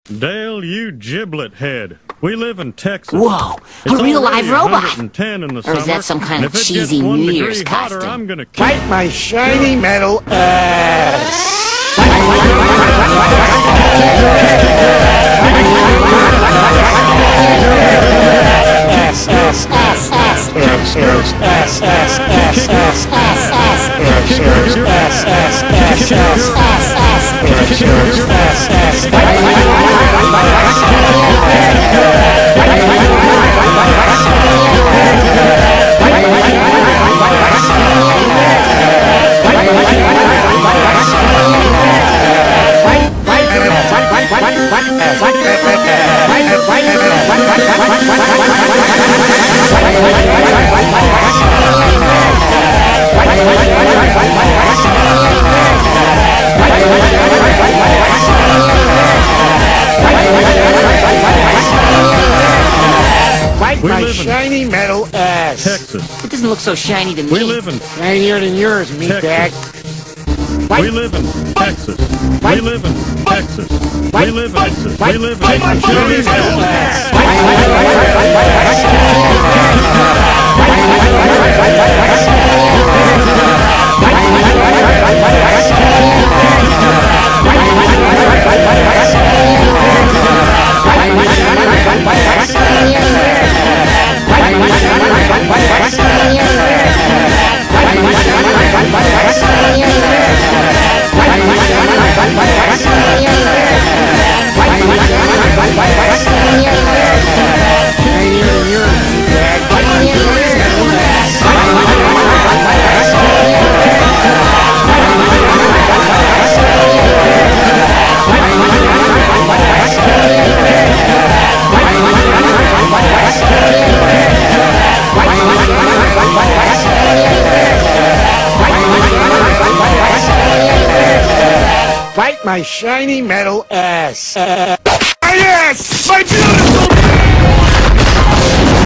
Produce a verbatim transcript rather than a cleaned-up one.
Dale, you giblet head. We live in Texas. Whoa, it's a real live robot! one hundred ten in the Or summer, is that some kind of and if it cheesy gets one New degree Year's hotter, costume? I'm gonna kill Bite my shiny metal ass! Bite my shiny metal ass! Texas. It doesn't look so shiny to me. We live in Shinier than yours, meatbag. We live in Texas. We live in Texas. We live in Texas. We live in Texas. Bite my shiny metal ass! Uh, yes! My beautiful!